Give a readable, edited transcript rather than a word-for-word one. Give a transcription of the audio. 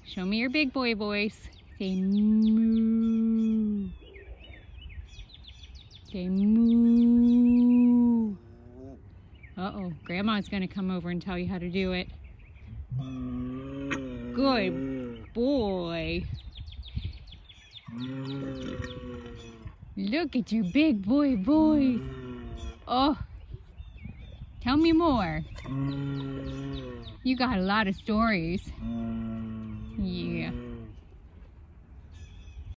Show me your big boy voice. Say moo. Say moo. Uh-oh, Grandma's gonna come over and tell you how to do it. Good boy. Look at your big boy voice. Oh, tell me more. You got a lot of stories. Yeah.